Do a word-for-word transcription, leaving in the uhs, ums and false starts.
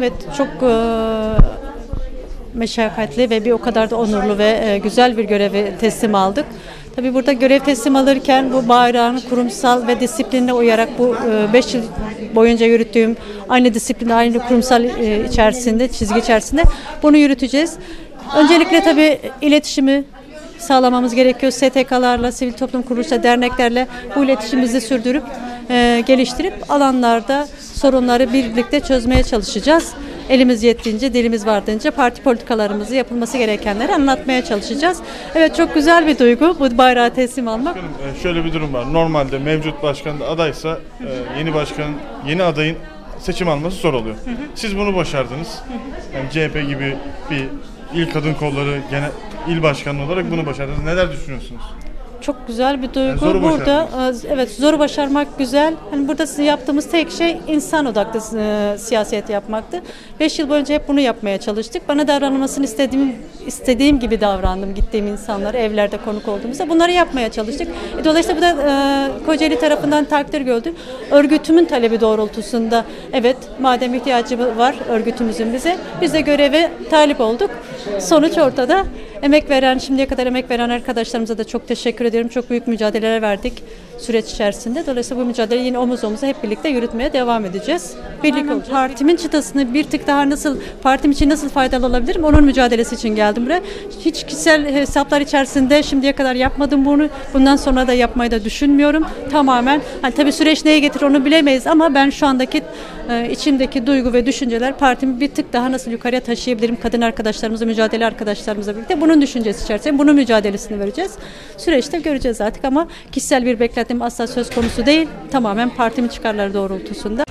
Evet, çok e, meşakkatli ve bir o kadar da onurlu ve e, güzel bir görevi teslim aldık. Tabii burada görev teslim alırken bu bayrağın kurumsal ve disiplinine uyarak bu beş yıl boyunca yürüttüğüm aynı disiplin, aynı kurumsal e, içerisinde, çizgi içerisinde bunu yürüteceğiz. Öncelikle tabii iletişimi sağlamamız gerekiyor. S T K'larla, sivil toplum kuruluşları, derneklerle bu iletişimimizi sürdürüp, e, geliştirip alanlarda sorunları birlikte çözmeye çalışacağız. Elimiz yettiğince, dilimiz vardığınca parti politikalarımızı, yapılması gerekenleri anlatmaya çalışacağız. Evet, çok güzel bir duygu bu bayrağı teslim almak. Başkanım, şöyle bir durum var. Normalde mevcut başkan adaysa yeni başkan, yeni adayın seçim alması zor oluyor. Hı hı. Siz bunu başardınız. Hı hı. Yani C H P gibi bir il kadın kolları genel il başkanı olarak bunu başardınız. Neler düşünüyorsunuz? Çok güzel bir duygu. Yani burada evet, zoru başarmak güzel. Hani burada yaptığımız tek şey insan odaklı e, siyaset yapmaktı. Beş yıl boyunca hep bunu yapmaya çalıştık. Bana davranılmasını istediğim istediğim gibi davrandım gittiğim insanlara, evlerde konuk olduğumuzda. Bunları yapmaya çalıştık. E, dolayısıyla bu da e, Kocaeli tarafından takdir gördü. Örgütümün talebi doğrultusunda evet, madem ihtiyacı var örgütümüzün bize, biz de göreve talip olduk. Sonuç ortada. Emek veren, şimdiye kadar emek veren arkadaşlarımıza da çok teşekkür ediyorum. Çok büyük mücadeleler verdik süreç içerisinde. Dolayısıyla bu mücadeleyi yine omuz omuza hep birlikte yürütmeye devam edeceğiz. Birlik olacağız. Partimin çıtasını bir tık daha nasıl, partim için nasıl faydalı olabilirim? Onun mücadelesi için geldim buraya. Hiç kişisel hesaplar içerisinde şimdiye kadar yapmadım bunu. Bundan sonra da yapmayı da düşünmüyorum. Tamamen, hani tabii süreç neye getirir onu bilemeyiz ama ben şu andaki e, içimdeki duygu ve düşünceler partimi bir tık daha nasıl yukarıya taşıyabilirim? Kadın arkadaşlarımızla, mücadele arkadaşlarımızla birlikte bunun düşüncesi içerisinde bunun mücadelesini vereceğiz. Süreçte göreceğiz artık ama kişisel bir beklentim asla söz konusu değil. Tamamen partimin çıkarları doğrultusunda.